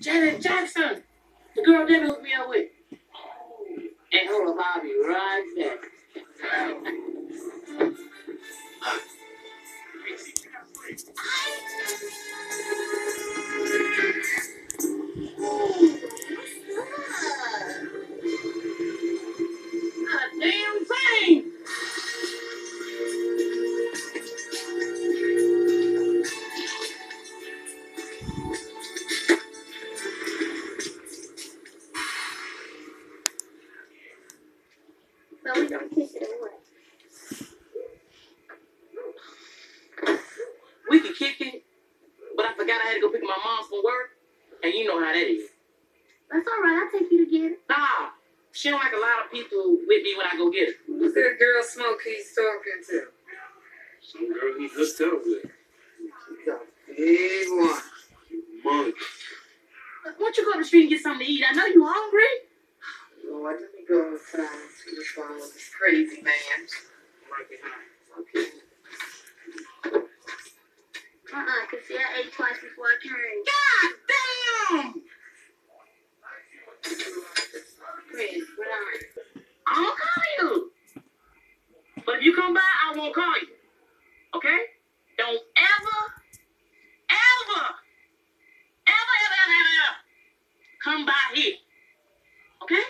Janet Jackson, the girl Debbie hooked me up with. And hold up, I'll be right back. Not a damn thing. But we don't kiss it away. We can kick it, but I forgot I had to go pick my mom from work, and you know how that is. That's all right. I'll take you to get it. Nah, she don't like a lot of people with me when I go get her. Who's that girl Smokey's talking to? Some girl he hooked up with. She's a big one. Monkey. Why don't you go to the street and get something to eat? I know you hungry. Lord, let me go inside and see what's wrong with this crazy man. Right behind. Okay. Cause see, I ate twice before I came. God damn! Chris, what on? I'm gonna call you. But if you come by, I won't call you. Okay? Don't ever come by here. Okay?